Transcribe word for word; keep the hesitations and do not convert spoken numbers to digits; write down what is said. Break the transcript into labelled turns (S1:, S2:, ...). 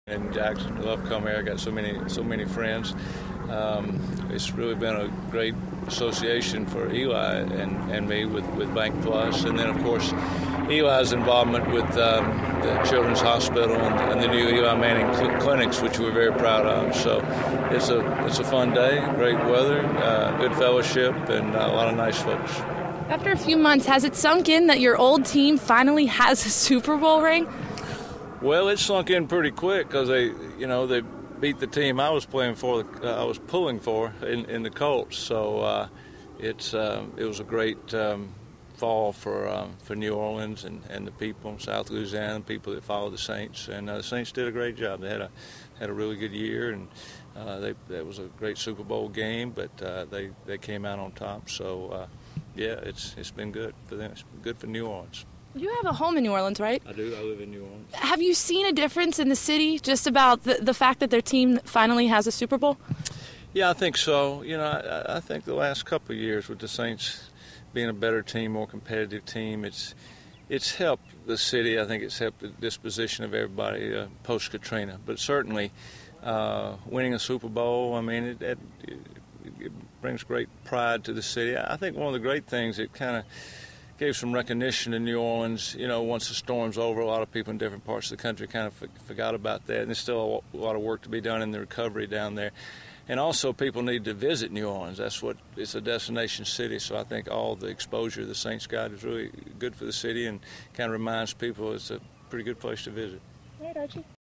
S1: In Jackson, I love coming here. I got so many, so many friends. Um, it's really been a great association for Eli and, and me with, with Bank Plus, and then of course Eli's involvement with um, the Children's Hospital and, and the new Eli Manning cl- clinics, which we're very proud of. So it's a it's a fun day, great weather, uh, good fellowship, and a lot of nice folks.
S2: After a few months, has it sunk in that your old team finally has a Super Bowl ring?
S1: Well, it sunk in pretty quick because they, you know, they beat the team I was playing for, uh, I was pulling for in, in the Colts. So uh, it's uh, it was a great um, fall for um, for New Orleans and, and the people in South Louisiana, the people that follow the Saints. And uh, the Saints did a great job. They had a had a really good year, and uh, they that was a great Super Bowl game. But uh, they they came out on top. So uh, yeah, it's it's been good for them. It's been good for New Orleans.
S2: You have a home in New Orleans, right?
S1: I do. I live in New Orleans.
S2: Have you seen a difference in the city just about the, the fact that their team finally has a Super Bowl?
S1: Yeah, I think so. You know, I, I think the last couple of years with the Saints being a better team, more competitive team, it's it's helped the city. I think it's helped the disposition of everybody uh, post-Katrina. But certainly uh, winning a Super Bowl, I mean, it, it, it brings great pride to the city. I think one of the great things, it kind of gave some recognition in New Orleans. You know, once the storm's over, a lot of people in different parts of the country kind of forgot about that. And there's still a lot of work to be done in the recovery down there. And also people need to visit New Orleans. That's what, it's a destination city. So I think all the exposure the Saints got is really good for the city and kind of reminds people it's a pretty good place to visit.
S2: All right, Archie.